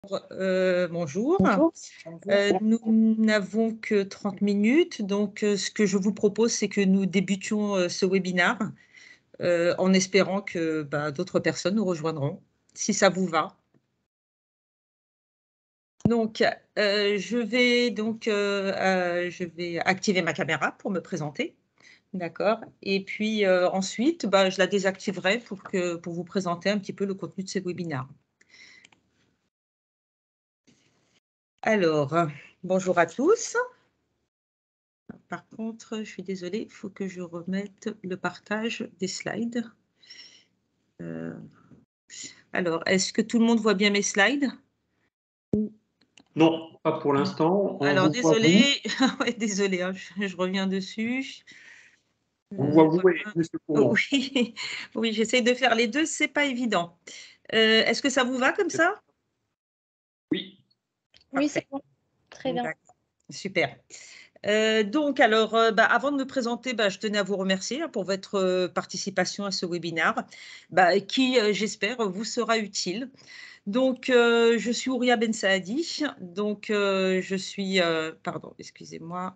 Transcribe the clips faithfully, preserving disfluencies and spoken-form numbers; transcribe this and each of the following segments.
Euh, bonjour. Bonjour. Euh, nous n'avons que trente minutes, donc euh, ce que je vous propose, c'est que nous débutions euh, ce webinaire euh, en espérant que bah, d'autres personnes nous rejoindront, si ça vous va. Donc, euh, je vais donc euh, euh, je vais activer ma caméra pour me présenter, d'accord. Et puis euh, ensuite, bah, je la désactiverai pour que pour vous présenter un petit peu le contenu de ce webinaire. Alors, bonjour à tous. Par contre, je suis désolée, il faut que je remette le partage des slides. Euh, alors, est-ce que tout le monde voit bien mes slides? Non, pas pour l'instant. Alors, désolée, ouais, désolée, hein, je, je reviens dessus. On voit Euh, vous voilà. et Monsieur Courant. Oui, oui, j'essaie de faire les deux, c'est pas évident. Euh, est-ce que ça vous va comme ça? Oui. Oui, c'est bon. Très bien. Super. Euh, donc, alors, euh, bah, avant de me présenter, bah, je tenais à vous remercier hein, pour votre euh, participation à ce webinaire, bah, qui, euh, j'espère, vous sera utile. Donc, euh, je suis Ouria Ben Saadi. Donc, euh, je suis, euh, pardon, excusez-moi.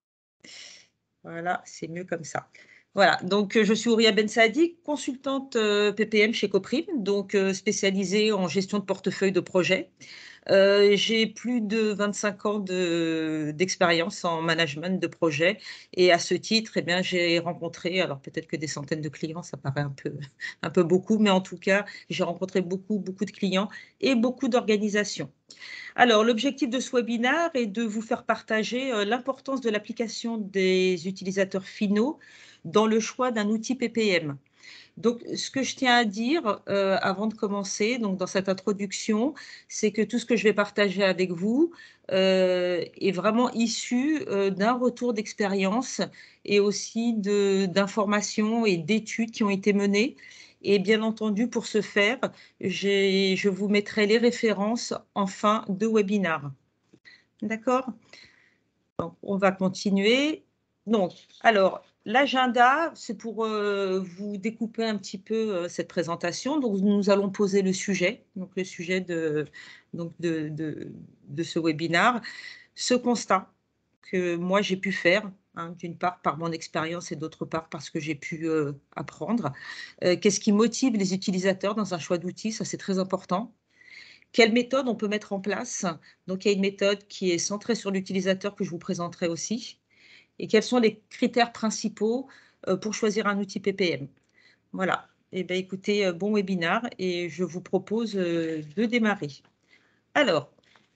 Voilà, c'est mieux comme ça. Voilà, donc euh, je suis Ouria Ben Saadi, consultante euh, P P M chez Coprim, donc euh, spécialisée en gestion de portefeuille de projets. Euh, j'ai plus de vingt-cinq ans de- d'expérience en management de projet et à ce titre, eh bien, j'ai rencontré, alors peut-être que des centaines de clients, ça paraît un peu, un peu beaucoup, mais en tout cas, j'ai rencontré beaucoup, beaucoup de clients et beaucoup d'organisations. Alors, l'objectif de ce webinaire est de vous faire partager euh, l'importance de l'application des utilisateurs finaux dans le choix d'un outil P P M. Donc, ce que je tiens à dire euh, avant de commencer, donc dans cette introduction, c'est que tout ce que je vais partager avec vous euh, est vraiment issu euh, d'un retour d'expérience et aussi d'informations et d'études qui ont été menées. Et bien entendu, pour ce faire, je vous mettrai les références en fin de webinaire. D'accord? Donc, on va continuer. Donc, alors, l'agenda, c'est pour euh, vous découper un petit peu euh, cette présentation. Donc, nous allons poser le sujet, donc le sujet de, donc de, de, de ce webinaire. Ce constat que moi, j'ai pu faire, hein, d'une part par mon expérience et d'autre part parce que j'ai pu euh, apprendre. Euh, Qu'est-ce qui motive les utilisateurs dans un choix d'outils? Ça, c'est très important. Quelle méthode on peut mettre en place? Donc, il y a une méthode qui est centrée sur l'utilisateur que je vous présenterai aussi. Et quels sont les critères principaux euh, pour choisir un outil P P M? Voilà. Eh bien, écoutez, euh, bon webinaire et je vous propose euh, de démarrer. Alors,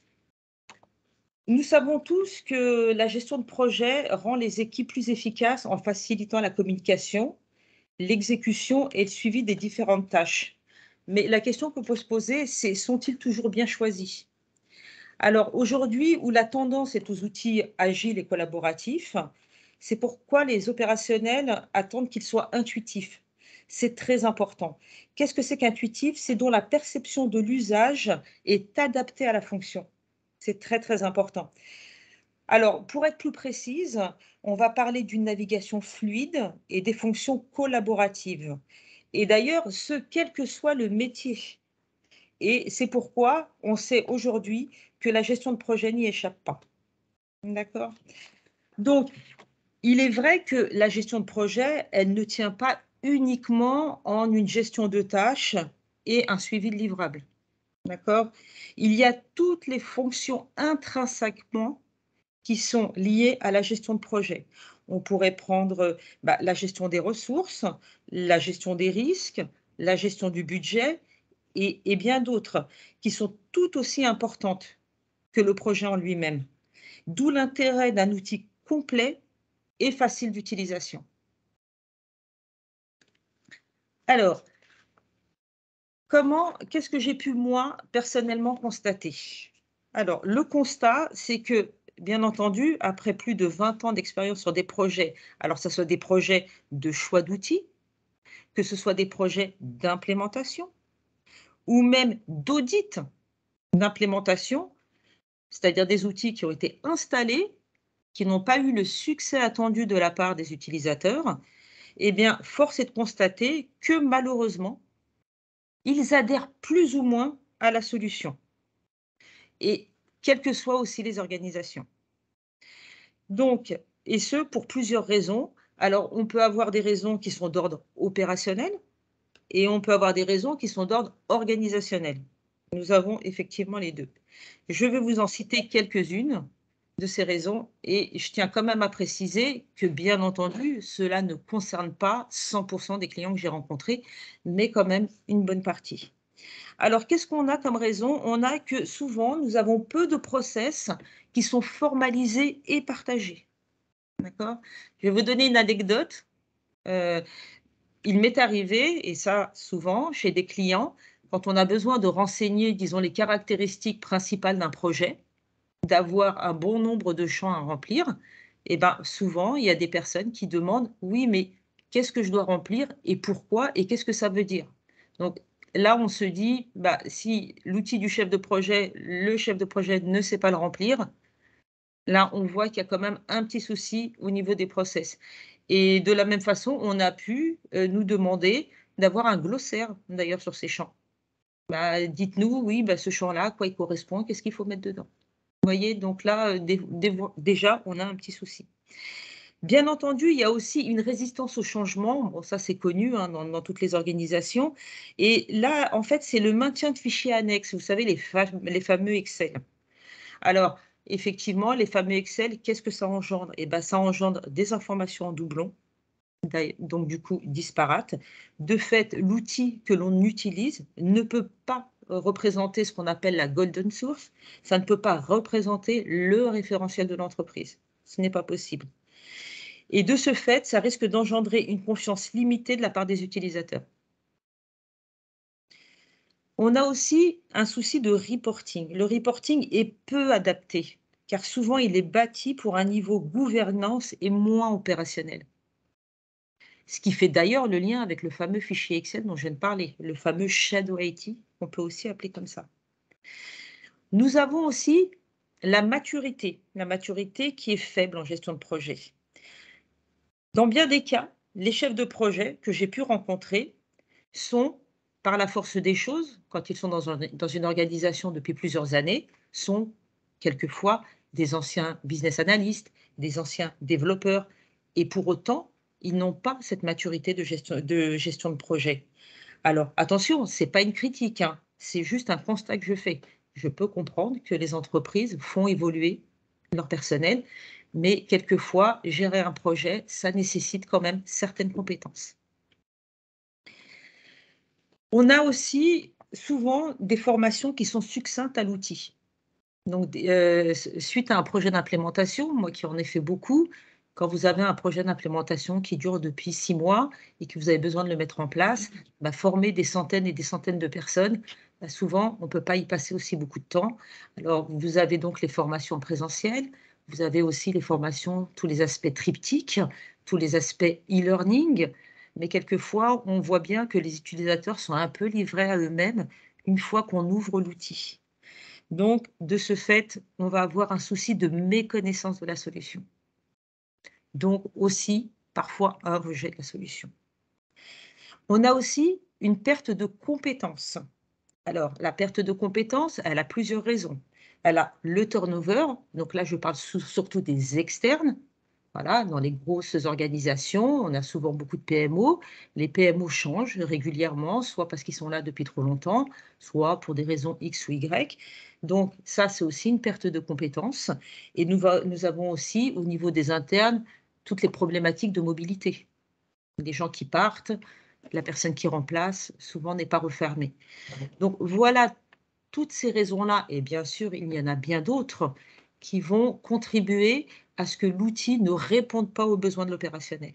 nous savons tous que la gestion de projet rend les équipes plus efficaces en facilitant la communication, l'exécution et le suivi des différentes tâches. Mais la question qu'on peut se poser, c'est sont-ils toujours bien choisis? Alors aujourd'hui, où la tendance est aux outils agiles et collaboratifs, c'est pourquoi les opérationnels attendent qu'ils soient intuitifs. C'est très important. Qu'est-ce que c'est qu'intuitif? C'est dont la perception de l'usage est adaptée à la fonction. C'est très, très important. Alors, pour être plus précise, on va parler d'une navigation fluide et des fonctions collaboratives. Et d'ailleurs, ce, quel que soit le métier. Et c'est pourquoi on sait aujourd'hui que la gestion de projet n'y échappe pas. D'accord? Donc, il est vrai que la gestion de projet, elle ne tient pas uniquement en une gestion de tâches et un suivi de livrables. D'accord? Il y a toutes les fonctions intrinsèquement qui sont liées à la gestion de projet. On pourrait prendre bah, la gestion des ressources, la gestion des risques, la gestion du budget et, et bien d'autres qui sont tout aussi importantes que le projet en lui-même. D'où l'intérêt d'un outil complet et facile d'utilisation. Alors, comment, qu'est-ce que j'ai pu moi personnellement constater? Alors, le constat, c'est que, bien entendu, après plus de vingt ans d'expérience sur des projets, alors que ce soit des projets de choix d'outils, que ce soit des projets d'implémentation ou même d'audit d'implémentation, c'est-à-dire des outils qui ont été installés, qui n'ont pas eu le succès attendu de la part des utilisateurs, eh bien, force est de constater que malheureusement, ils adhèrent plus ou moins à la solution. et quelles que soient aussi les organisations. Donc, et ce, pour plusieurs raisons. Alors, on peut avoir des raisons qui sont d'ordre opérationnel et on peut avoir des raisons qui sont d'ordre organisationnel. Nous avons effectivement les deux. Je vais vous en citer quelques-unes de ces raisons et je tiens quand même à préciser que, bien entendu, cela ne concerne pas cent pour cent des clients que j'ai rencontrés, mais quand même une bonne partie. Alors, qu'est-ce qu'on a comme raison? On a que souvent, nous avons peu de process qui sont formalisés et partagés. D'accord? Je vais vous donner une anecdote. Euh, il m'est arrivé, et ça souvent, chez des clients, quand on a besoin de renseigner, disons, les caractéristiques principales d'un projet, d'avoir un bon nombre de champs à remplir, et ben souvent, il y a des personnes qui demandent, oui, mais qu'est-ce que je dois remplir et pourquoi et qu'est-ce que ça veut dire? Donc là, on se dit, bah, si l'outil du chef de projet, le chef de projet ne sait pas le remplir, là, on voit qu'il y a quand même un petit souci au niveau des process. Et de la même façon, on a pu euh, nous demander d'avoir un glossaire, d'ailleurs, sur ces champs. Bah, dites-nous, oui, bah, ce champ-là, à quoi il correspond, qu'est-ce qu'il faut mettre dedans. Vous voyez, donc là, euh, dé- dé- déjà, on a un petit souci. Bien entendu, il y a aussi une résistance au changement. Bon, ça, c'est connu hein, dans, dans toutes les organisations. Et là, en fait, c'est le maintien de fichiers annexes. Vous savez, les, fa- les fameux Excel. Alors, effectivement, les fameux Excel, qu'est-ce que ça engendre? Eh bien, ça engendre des informations en doublon, donc du coup disparates. De fait, l'outil que l'on utilise ne peut pas représenter ce qu'on appelle la golden source. Ça ne peut pas représenter le référentiel de l'entreprise. Ce n'est pas possible. Et de ce fait, ça risque d'engendrer une confiance limitée de la part des utilisateurs. On a aussi un souci de reporting. Le reporting est peu adapté, car souvent il est bâti pour un niveau gouvernance et moins opérationnel. Ce qui fait d'ailleurs le lien avec le fameux fichier Excel dont je viens de parler, le fameux Shadow I T, qu'on peut aussi appeler comme ça. Nous avons aussi la maturité, la maturité qui est faible en gestion de projet. Dans bien des cas, les chefs de projet que j'ai pu rencontrer sont, par la force des choses, quand ils sont dans, un, dans une organisation depuis plusieurs années, sont quelquefois des anciens business analysts, des anciens développeurs, et pour autant, ils n'ont pas cette maturité de gestion de, gestion de projet. Alors, attention, ce n'est pas une critique, hein, c'est juste un constat que je fais. Je peux comprendre que les entreprises font évoluer leur personnel, mais quelquefois, gérer un projet, ça nécessite quand même certaines compétences. On a aussi souvent des formations qui sont succinctes à l'outil. Donc, euh, suite à un projet d'implémentation, moi qui en ai fait beaucoup, quand vous avez un projet d'implémentation qui dure depuis six mois et que vous avez besoin de le mettre en place, bah, former des centaines et des centaines de personnes, bah, souvent, on ne peut pas y passer aussi beaucoup de temps. Alors, vous avez donc les formations présentielles, vous avez aussi les formations, tous les aspects triptyques, tous les aspects e-learning, mais quelquefois, on voit bien que les utilisateurs sont un peu livrés à eux-mêmes une fois qu'on ouvre l'outil. Donc, de ce fait, on va avoir un souci de méconnaissance de la solution. Donc aussi, parfois, un rejet de la solution. On a aussi une perte de compétences. Alors, la perte de compétences, elle a plusieurs raisons. Elle a le turnover, donc là, je parle surtout des externes. Voilà, dans les grosses organisations, on a souvent beaucoup de P M O. Les P M O changent régulièrement, soit parce qu'ils sont là depuis trop longtemps, soit pour des raisons X ou Y. Donc ça, c'est aussi une perte de compétences. Et nous, va, nous avons aussi, au niveau des internes, toutes les problématiques de mobilité. Des gens qui partent, la personne qui remplace, souvent n'est pas refermée. Donc voilà, toutes ces raisons-là, et bien sûr, il y en a bien d'autres, qui vont contribuer à ce que l'outil ne réponde pas aux besoins de l'opérationnel.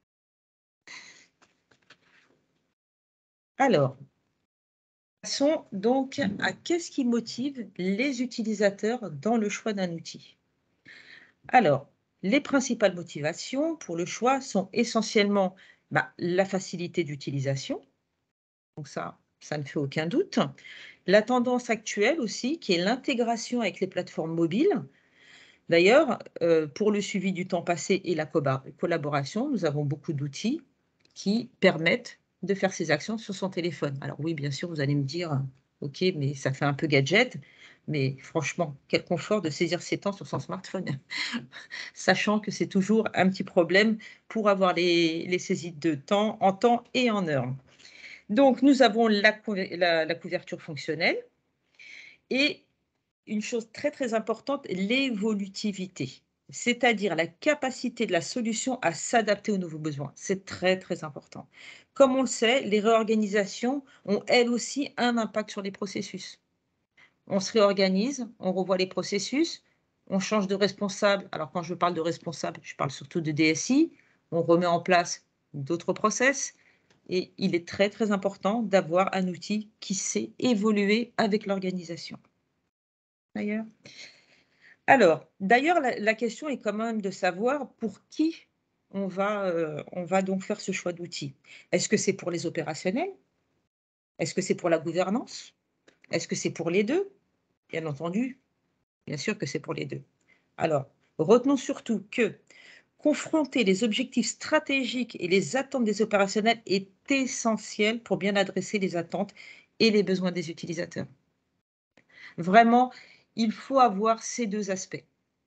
Alors, passons donc à qu'est-ce qui motive les utilisateurs dans le choix d'un outil. Alors, les principales motivations pour le choix sont essentiellement bah, la facilité d'utilisation, donc ça, ça ne fait aucun doute. La tendance actuelle aussi, qui est l'intégration avec les plateformes mobiles. D'ailleurs, euh, pour le suivi du temps passé et la collaboration, nous avons beaucoup d'outils qui permettent de faire ces actions sur son téléphone. Alors oui, bien sûr, vous allez me dire, OK, mais ça fait un peu gadget. Mais franchement, quel confort de saisir ses temps sur son smartphone, sachant que c'est toujours un petit problème pour avoir les, les saisies de temps en temps et en heure. Donc, nous avons la, la, la couverture fonctionnelle et une chose très, très importante, l'évolutivité, c'est-à-dire la capacité de la solution à s'adapter aux nouveaux besoins. C'est très, très important. Comme on le sait, les réorganisations ont elles aussi un impact sur les processus. On se réorganise, on revoit les processus, on change de responsable. Alors, quand je parle de responsable, je parle surtout de D S I. On remet en place d'autres process. Et il est très, très important d'avoir un outil qui sait évoluer avec l'organisation. D'ailleurs, alors, d'ailleurs, la, la question est quand même de savoir pour qui on va, euh, on va donc faire ce choix d'outils. Est-ce que c'est pour les opérationnels? Est-ce que c'est pour la gouvernance? Est-ce que c'est pour les deux? Bien entendu, bien sûr que c'est pour les deux. Alors, retenons surtout que confronter les objectifs stratégiques et les attentes des opérationnels est essentiel pour bien adresser les attentes et les besoins des utilisateurs. Vraiment, il faut avoir ces deux aspects.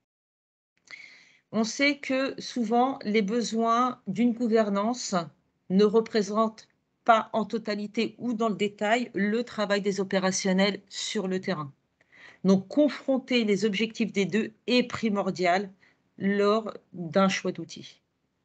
On sait que souvent, les besoins d'une gouvernance ne représentent pas en totalité ou dans le détail le travail des opérationnels sur le terrain. Donc, confronter les objectifs des deux est primordial lors d'un choix d'outils.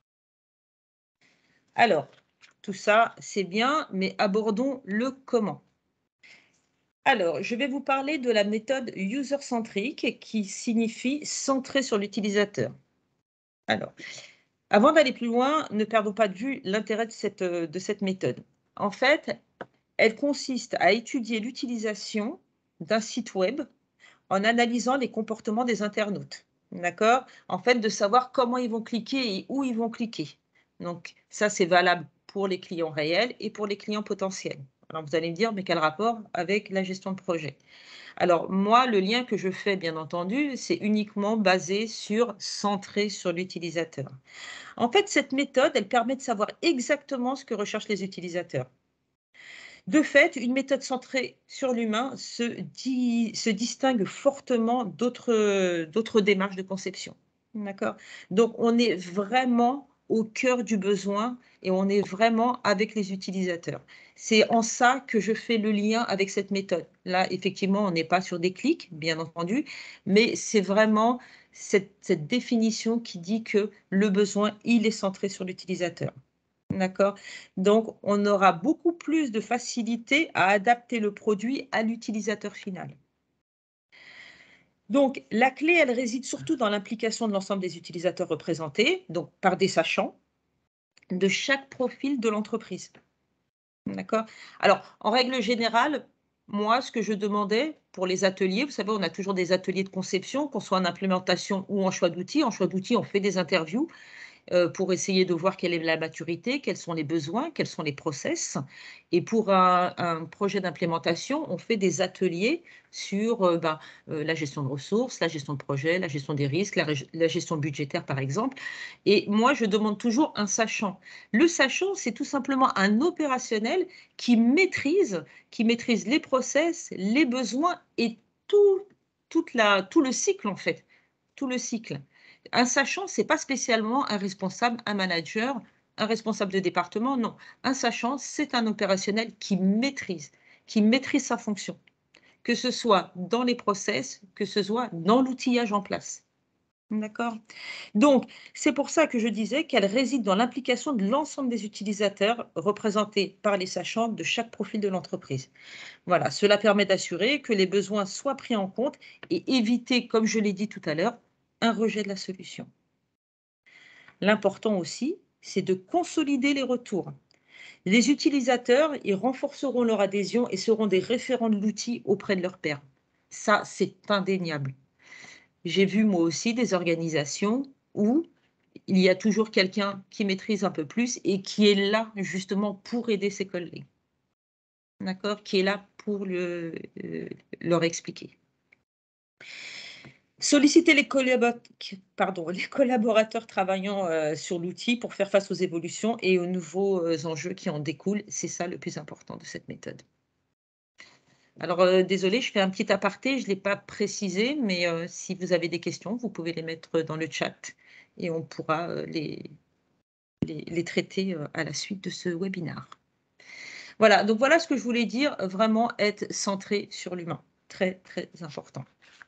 Alors, tout ça, c'est bien, mais abordons le comment. Alors, je vais vous parler de la méthode user-centric qui signifie centré sur l'utilisateur. Alors, avant d'aller plus loin, ne perdons pas de vue l'intérêt de cette, de cette méthode. En fait, elle consiste à étudier l'utilisation d'un site web en analysant les comportements des internautes. D'accord? En fait, de savoir comment ils vont cliquer et où ils vont cliquer. Donc, ça, c'est valable pour les clients réels et pour les clients potentiels. Alors, vous allez me dire, mais quel rapport avec la gestion de projet? Alors, moi, le lien que je fais, bien entendu, c'est uniquement basé sur centré sur l'utilisateur. En fait, cette méthode, elle permet de savoir exactement ce que recherchent les utilisateurs. De fait, une méthode centrée sur l'humain se, di- se distingue fortement d'autres d'autres démarches de conception. D'accord? Donc, on est vraiment au cœur du besoin et on est vraiment avec les utilisateurs. C'est en ça que je fais le lien avec cette méthode. Là, effectivement, on n'est pas sur des clics, bien entendu, mais c'est vraiment cette, cette définition qui dit que le besoin, il est centré sur l'utilisateur. D'accord? Donc, on aura beaucoup plus de facilité à adapter le produit à l'utilisateur final. Donc, la clé, elle réside surtout dans l'implication de l'ensemble des utilisateurs représentés, donc par des sachants, de chaque profil de l'entreprise. D'accord? Alors, en règle générale, moi, ce que je demandais pour les ateliers, vous savez, on a toujours des ateliers de conception, qu'on soit en implémentation ou en choix d'outils. En choix d'outils, on fait des interviews pour essayer de voir quelle est la maturité, quels sont les besoins, quels sont les process. Et pour un, un projet d'implémentation, on fait des ateliers sur euh, ben, euh, la gestion de ressources, la gestion de projet, la gestion des risques, la, la gestion budgétaire, par exemple. Et moi, je demande toujours un sachant. Le sachant, c'est tout simplement un opérationnel qui maîtrise, qui maîtrise les process, les besoins et tout, toute la, tout le cycle, en fait. Tout le cycle. Un sachant, ce n'est pas spécialement un responsable, un manager, un responsable de département, non. Un sachant, c'est un opérationnel qui maîtrise, qui maîtrise sa fonction, que ce soit dans les process, que ce soit dans l'outillage en place. D'accord? Donc, c'est pour ça que je disais qu'elle réside dans l'implication de l'ensemble des utilisateurs représentés par les sachants de chaque profil de l'entreprise. Voilà, cela permet d'assurer que les besoins soient pris en compte et éviter, comme je l'ai dit tout à l'heure, un rejet de la solution. L'important aussi, c'est de consolider les retours. Les utilisateurs, ils renforceront leur adhésion et seront des référents de l'outil auprès de leurs pairs. Ça, c'est indéniable. J'ai vu moi aussi des organisations où il y a toujours quelqu'un qui maîtrise un peu plus et qui est là justement pour aider ses collègues. D'accord? Qui est là pour le, euh, leur expliquer. Solliciter les, pardon, les collaborateurs travaillant euh, sur l'outil pour faire face aux évolutions et aux nouveaux euh, enjeux qui en découlent. C'est ça le plus important de cette méthode. Alors, euh, désolé, je fais un petit aparté, je ne l'ai pas précisé, mais euh, si vous avez des questions, vous pouvez les mettre dans le chat et on pourra euh, les, les, les traiter euh, à la suite de ce webinaire. Voilà, donc voilà ce que je voulais dire, vraiment être centré sur l'humain. Très, très important.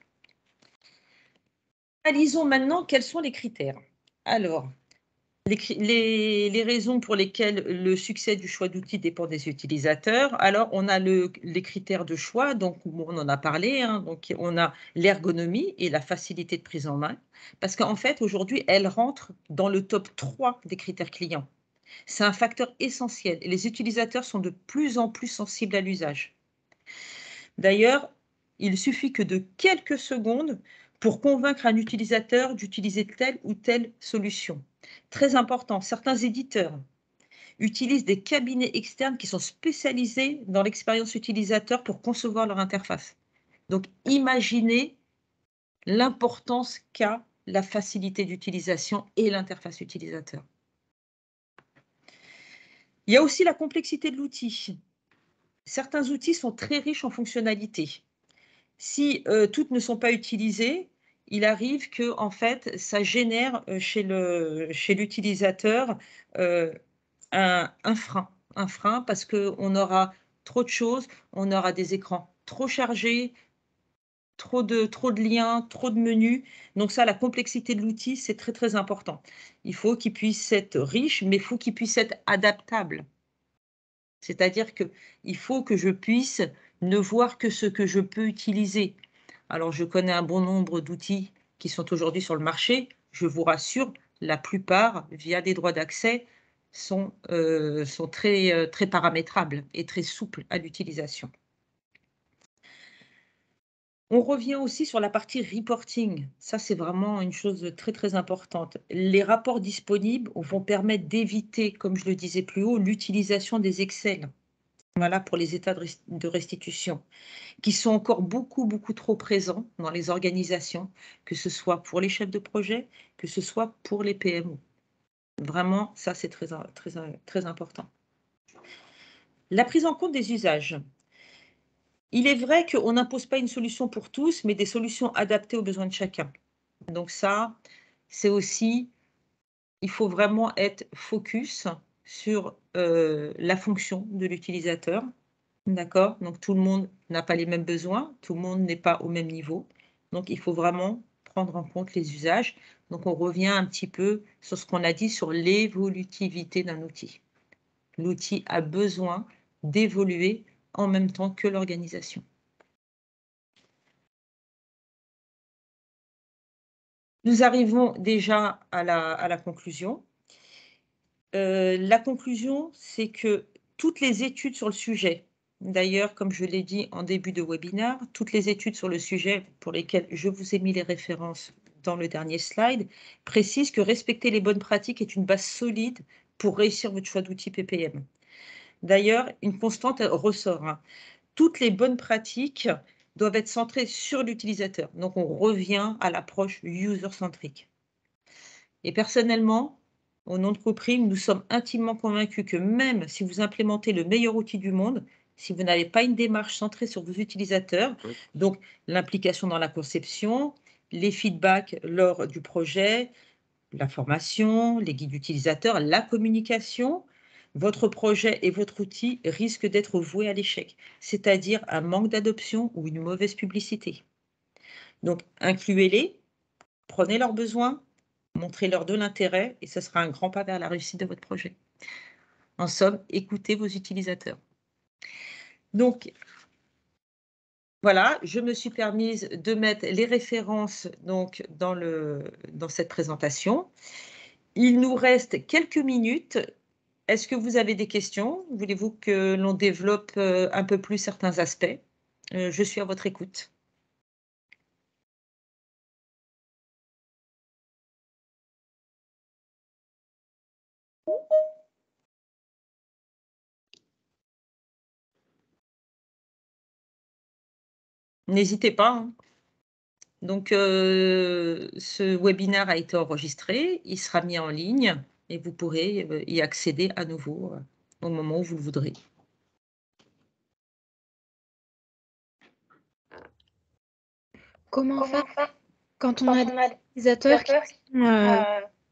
Analysons maintenant quels sont les critères. Alors, les, les, les raisons pour lesquelles le succès du choix d'outils dépend des utilisateurs. Alors, on a le, les critères de choix, donc on en a parlé, hein, donc on a l'ergonomie et la facilité de prise en main, parce qu'en fait, aujourd'hui, elle rentre dans le top trois des critères clients. C'est un facteur essentiel et les utilisateurs sont de plus en plus sensibles à l'usage. D'ailleurs, il suffit que de quelques secondes pour convaincre un utilisateur d'utiliser telle ou telle solution. Très important, certains éditeurs utilisent des cabinets externes qui sont spécialisés dans l'expérience utilisateur pour concevoir leur interface. Donc, imaginez l'importance qu'a la facilité d'utilisation et l'interface utilisateur. Il y a aussi la complexité de l'outil. Certains outils sont très riches en fonctionnalités. Si euh, toutes ne sont pas utilisées, il arrive que en fait, ça génère euh, chez le, chez l'utilisateur euh, un, un frein, un frein parce qu'on aura trop de choses, on aura des écrans trop chargés, trop de, trop de liens, trop de menus. Donc ça, la complexité de l'outil, c'est très très important. Il faut qu'il puisse être riche, mais il faut qu'il puisse être adaptable. C'est-à-dire qu'il faut que je puisse ne voir que ce que je peux utiliser. Alors, je connais un bon nombre d'outils qui sont aujourd'hui sur le marché. Je vous rassure, la plupart, via des droits d'accès, sont, euh, sont très, euh, très paramétrables et très souples à l'utilisation. On revient aussi sur la partie reporting. Ça, c'est vraiment une chose très, très importante. Les rapports disponibles vont permettre d'éviter, comme je le disais plus haut, l'utilisation des Excel. Voilà pour les états de restitution, qui sont encore beaucoup, beaucoup trop présents dans les organisations, que ce soit pour les chefs de projet, que ce soit pour les P M O. Vraiment, ça, c'est très, très, très important. La prise en compte des usages. Il est vrai qu'on n'impose pas une solution pour tous, mais des solutions adaptées aux besoins de chacun. Donc ça, c'est aussi, il faut vraiment être focus sur euh, la fonction de l'utilisateur. D'accord? Donc, tout le monde n'a pas les mêmes besoins, tout le monde n'est pas au même niveau. Donc, il faut vraiment prendre en compte les usages. Donc, on revient un petit peu sur ce qu'on a dit sur l'évolutivité d'un outil. L'outil a besoin d'évoluer en même temps que l'organisation. Nous arrivons déjà à la, à la conclusion. Euh, la conclusion, c'est que toutes les études sur le sujet, d'ailleurs, comme je l'ai dit en début de webinaire, toutes les études sur le sujet pour lesquelles je vous ai mis les références dans le dernier slide, précisent que respecter les bonnes pratiques est une base solide pour réussir votre choix d'outil P P M. D'ailleurs, une constante ressort. Hein. Toutes les bonnes pratiques doivent être centrées sur l'utilisateur. Donc, on revient à l'approche user-centrique. Et personnellement, au nom de Coprime, nous sommes intimement convaincus que même si vous implémentez le meilleur outil du monde, si vous n'avez pas une démarche centrée sur vos utilisateurs, oui. Donc l'implication dans la conception, les feedbacks lors du projet, la formation, les guides utilisateurs, la communication, votre projet et votre outil risquent d'être voués à l'échec, c'est-à-dire un manque d'adoption ou une mauvaise publicité. Donc incluez-les, prenez leurs besoins, montrez-leur de l'intérêt et ce sera un grand pas vers la réussite de votre projet. En somme, écoutez vos utilisateurs. Donc, voilà, je me suis permise de mettre les références donc, dans, le, dans cette présentation. Il nous reste quelques minutes. Est-ce que vous avez des questions? Voulez-vous que l'on développe un peu plus certains aspects? Je suis à votre écoute. N'hésitez pas. Hein. Donc, euh, ce webinaire a été enregistré, il sera mis en ligne et vous pourrez euh, y accéder à nouveau euh, au moment où vous le voudrez. comment faire quand on a des utilisateurs qui sont euh,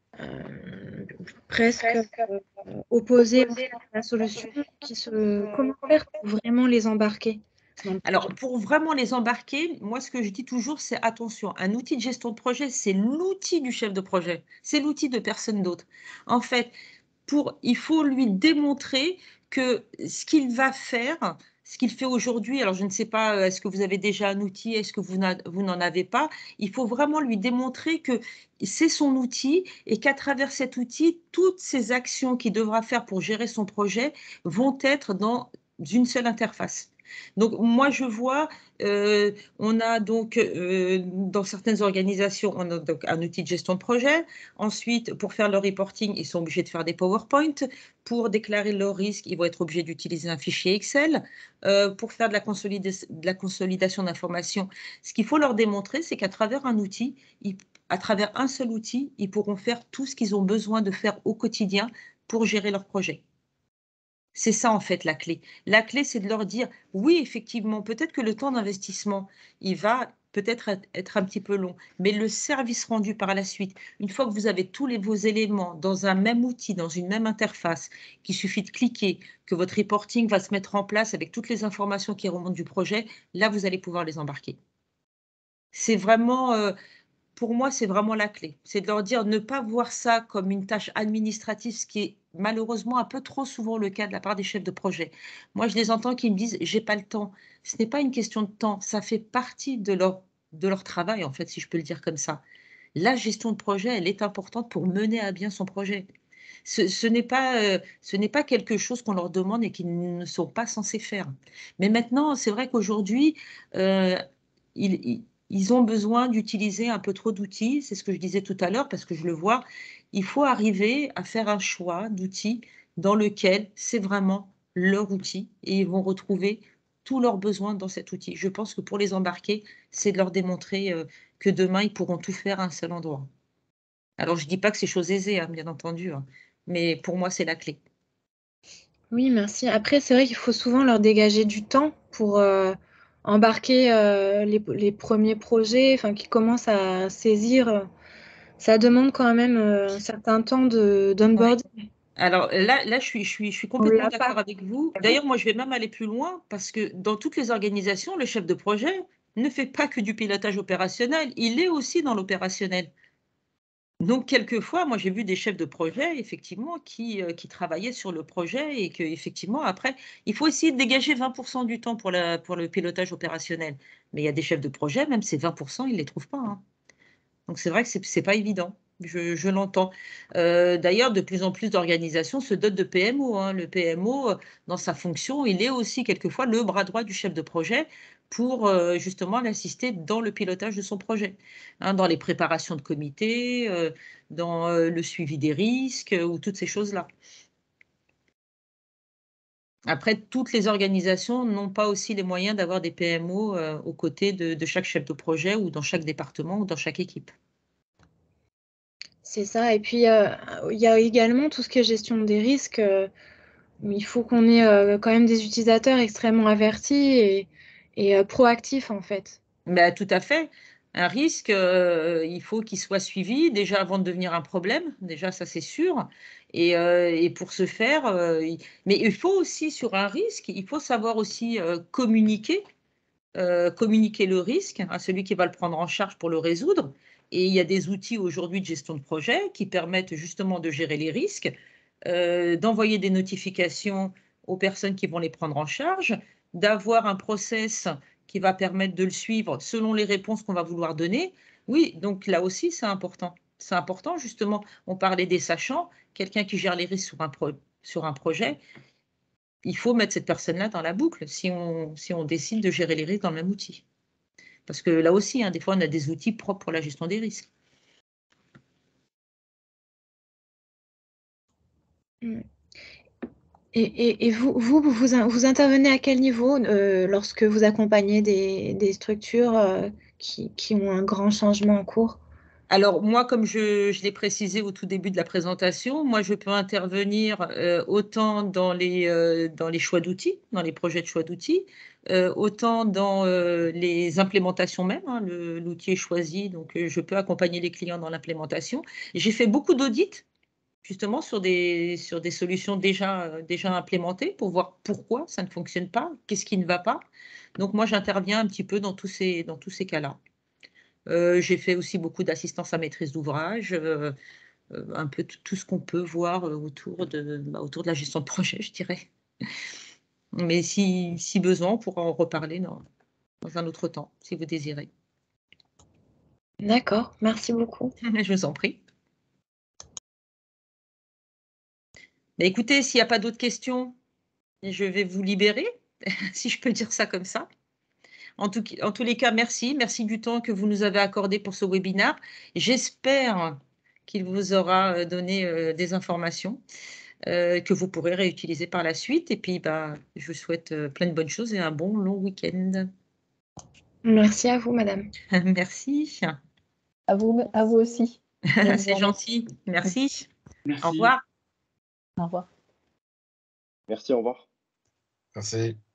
euh, presque euh, opposés à la solution, qui se... comment faire pour vraiment les embarquer dans le Alors, projet? pour vraiment les embarquer, moi, ce que je dis toujours, c'est attention, un outil de gestion de projet, c'est l'outil du chef de projet, c'est l'outil de personne d'autre. En fait, pour, il faut lui démontrer que ce qu'il va faire, ce qu'il fait aujourd'hui, alors je ne sais pas, est-ce que vous avez déjà un outil, est-ce que vous n'en avez pas, il faut vraiment lui démontrer que c'est son outil et qu'à travers cet outil, toutes ces actions qu'il devra faire pour gérer son projet vont être dans une seule interface. Donc, moi, je vois, euh, on a donc, euh, dans certaines organisations, on a donc un outil de gestion de projet. Ensuite, pour faire leur reporting, ils sont obligés de faire des PowerPoint. Pour déclarer leurs risques, ils vont être obligés d'utiliser un fichier Excel. Euh, pour faire de la, consolida- de la consolidation d'informations, ce qu'il faut leur démontrer, c'est qu'à travers un outil, ils, à travers un seul outil, ils pourront faire tout ce qu'ils ont besoin de faire au quotidien pour gérer leur projet. C'est ça, en fait, la clé. La clé, c'est de leur dire, oui, effectivement, peut-être que le temps d'investissement, il va peut-être être un petit peu long, mais le service rendu par la suite, une fois que vous avez tous les, vos éléments dans un même outil, dans une même interface, qu'il suffit de cliquer, que votre reporting va se mettre en place avec toutes les informations qui remontent du projet, là, vous allez pouvoir les embarquer. C'est vraiment... Euh, pour moi, c'est vraiment la clé. C'est de leur dire ne pas voir ça comme une tâche administrative, ce qui est malheureusement un peu trop souvent le cas de la part des chefs de projet. Moi, je les entends qui me disent j'ai pas le temps. Ce n'est pas une question de temps, ça fait partie de leur, de leur travail, en fait, si je peux le dire comme ça. La gestion de projet, elle est importante pour mener à bien son projet. Ce, ce n'est pas, euh, ce n'est pas quelque chose qu'on leur demande et qu'ils ne sont pas censés faire. Mais maintenant, c'est vrai qu'aujourd'hui, euh, ils, ils ils ont besoin d'utiliser un peu trop d'outils, c'est ce que je disais tout à l'heure, parce que je le vois, il faut arriver à faire un choix d'outils dans lequel c'est vraiment leur outil et ils vont retrouver tous leurs besoins dans cet outil. Je pense que pour les embarquer, c'est de leur démontrer euh, que demain, ils pourront tout faire à un seul endroit. Alors, je ne dis pas que c'est chose aisée, hein, bien entendu, hein, mais pour moi, c'est la clé. Oui, merci. Après, c'est vrai qu'il faut souvent leur dégager du temps pour euh, embarquer euh, les, les premiers projets, enfin, qui commencent à saisir. Ça demande quand même euh, un certain temps de Ouais. d'onboarding. Alors là, là je, suis, je, suis, je suis On complètement l'a d'accord pas. avec vous. D'ailleurs, moi, je vais même aller plus loin parce que dans toutes les organisations, le chef de projet ne fait pas que du pilotage opérationnel, il est aussi dans l'opérationnel. Donc, quelquefois, moi, j'ai vu des chefs de projet, effectivement, qui, euh, qui travaillaient sur le projet et que, effectivement, après, il faut essayer de dégager vingt pour cent du temps pour, la, pour le pilotage opérationnel. Mais il y a des chefs de projet, même ces vingt pour cent, ils ne les trouvent pas, hein. Donc, c'est vrai que ce n'est pas évident. Je, je l'entends. Euh, D'ailleurs, de plus en plus d'organisations se dotent de P M O, hein. Le P M O, dans sa fonction, il est aussi quelquefois le bras droit du chef de projet pour euh, justement l'assister dans le pilotage de son projet, hein, dans les préparations de comités, euh, dans euh, le suivi des risques euh, ou toutes ces choses-là. Après, toutes les organisations n'ont pas aussi les moyens d'avoir des P M O euh, aux côtés de, de chaque chef de projet ou dans chaque département ou dans chaque équipe. C'est ça. Et puis, euh, il y a également tout ce qui est gestion des risques. Euh, il faut qu'on ait euh, quand même des utilisateurs extrêmement avertis et, et euh, proactifs, en fait. Ben, tout à fait. Un risque, euh, il faut qu'il soit suivi déjà avant de devenir un problème. Déjà, ça c'est sûr. Et, euh, et pour ce faire, euh, il- mais il faut aussi sur un risque, il faut savoir aussi euh, communiquer, euh, communiquer le risque à celui qui va le prendre en charge pour le résoudre. Et il y a des outils aujourd'hui de gestion de projet qui permettent justement de gérer les risques, euh, d'envoyer des notifications aux personnes qui vont les prendre en charge, d'avoir un process qui va permettre de le suivre selon les réponses qu'on va vouloir donner. Oui, donc là aussi, c'est important. C'est important, justement, on parlait des sachants, quelqu'un qui gère les risques sur un, pro sur un projet, il faut mettre cette personne-là dans la boucle si on, si on décide de gérer les risques dans le même outil. Parce que là aussi, hein, des fois, on a des outils propres pour la gestion des risques. Et, et, et vous, vous, vous, vous intervenez à quel niveau euh, lorsque vous accompagnez des, des structures euh, qui, qui ont un grand changement en cours? Alors, moi, comme je, je l'ai précisé au tout début de la présentation, moi, je peux intervenir euh, autant dans les, euh, dans les choix d'outils, dans les projets de choix d'outils, euh, autant dans euh, les implémentations même. Hein, le- l'outil est choisi, donc euh, je peux accompagner les clients dans l'implémentation. J'ai fait beaucoup d'audits, justement, sur des, sur des solutions déjà, euh, déjà implémentées pour voir pourquoi ça ne fonctionne pas, qu'est-ce qui ne va pas. Donc, moi, j'interviens un petit peu dans tous ces, dans tous ces cas-là. Euh, j'ai fait aussi beaucoup d'assistance à maîtrise d'ouvrage, euh, euh, un peu tout ce qu'on peut voir euh, autour de, bah, autour de la gestion de projet, je dirais. Mais si, si besoin, on pourra en reparler dans, dans un autre temps, si vous désirez. D'accord, merci beaucoup. Je vous en prie. Mais écoutez, s'il n'y a pas d'autres questions, je vais vous libérer, si je peux dire ça comme ça. En, tout, en tous les cas, merci. Merci du temps que vous nous avez accordé pour ce webinaire. J'espère qu'il vous aura euh, donné euh, des informations euh, que vous pourrez réutiliser par la suite. Et puis, bah, je vous souhaite euh, plein de bonnes choses et un bon long week-end. Merci à vous, madame. Merci. À vous, à vous aussi. Bonne C'est journée. gentil. Merci. Merci. Au revoir. Au revoir. Merci, au revoir. Merci.